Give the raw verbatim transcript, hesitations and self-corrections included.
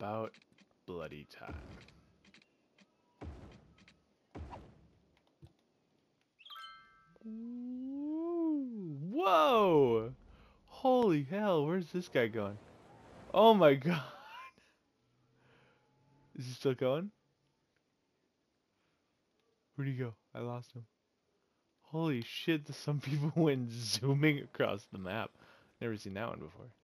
about bloody time. Whoa! Holy hell, where's this guy going? Oh my god. Is he still going? Where'd he go? I lost him. Holy shit, some people went zooming across the map. Never seen that one before.